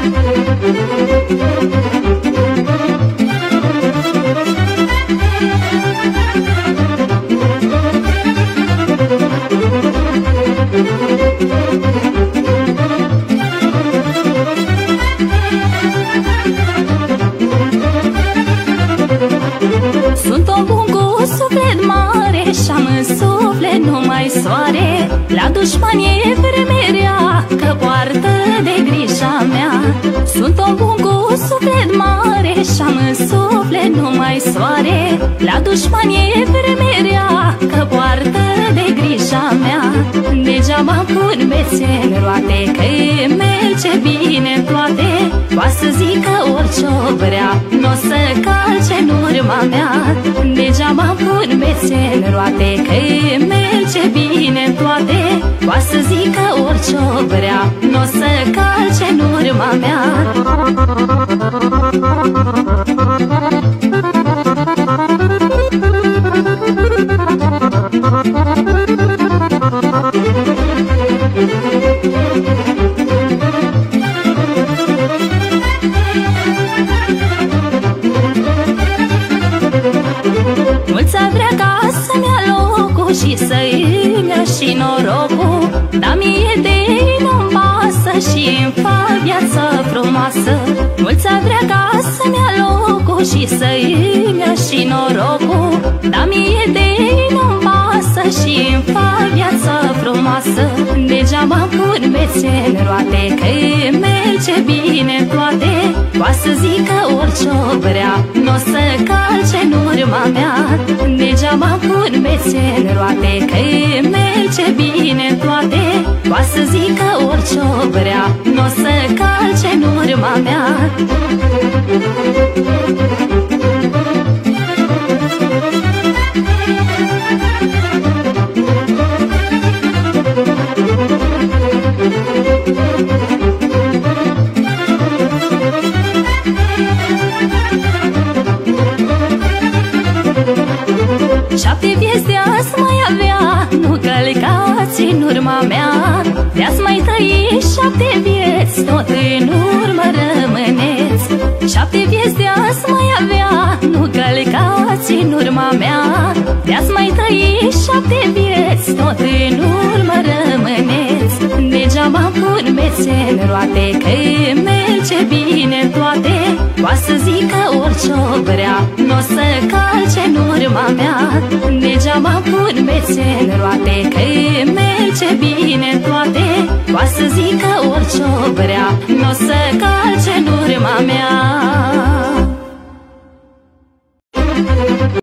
Sunt om bun cu suflet mare și-am în suflet numai soare. La dușman e vreme rea, că poartă de grija mea. Sunt om bun cu suflet mare și-am în suflet numai soare. La dușman e vreme rea, că poartă de grija mea. Degeaba pun bețe în roate, că-i merge bine toate. Poate să zică orice-o vrea, n-o să calce în urma mea. Degeaba pun bețe în roate, că-i merge bine toate. Poate să zică orice-o vrea, n-o să calce în urma mea. Mulți ar vrea ca să-mi ia locul și să-i ia și norocul, dar mie de ei nu-mi pasă și-mi fac viața frumoasă. Mulți ar vrea ca să-mi ia locul și să-i ia și norocul, dar mie de ei nu-mi pasă și-mi fac viața frumoasă. Degeaba pun bețe în roate, că-i merge bine toate. Poate să zică orice-o vrea, n-o să calce în urma mea. Degeaba pun bețe în roate, că-i merge bine toate. Poate să zică orice-o vrea, n-o să calce în urma mea. Șapte vieți de azi mai avea, nu călcați în urma mea. De-azi mai trăi 7 vieți, tot în urmă rămâneți. 7 vieți de azi mai avea, nu călcați în urma mea. De-azi mai trăi 7 vieți, tot în urmă rămâneți. Degeaba pun bețe în roate, că-i merge bine toate. Poate să zică orice-o vrea, n-o să calce în urma mea. Degeaba pun bețe în roate, că-i merge bine toate. Poate să zică orice-o vrea, n-o să calce în urma mea.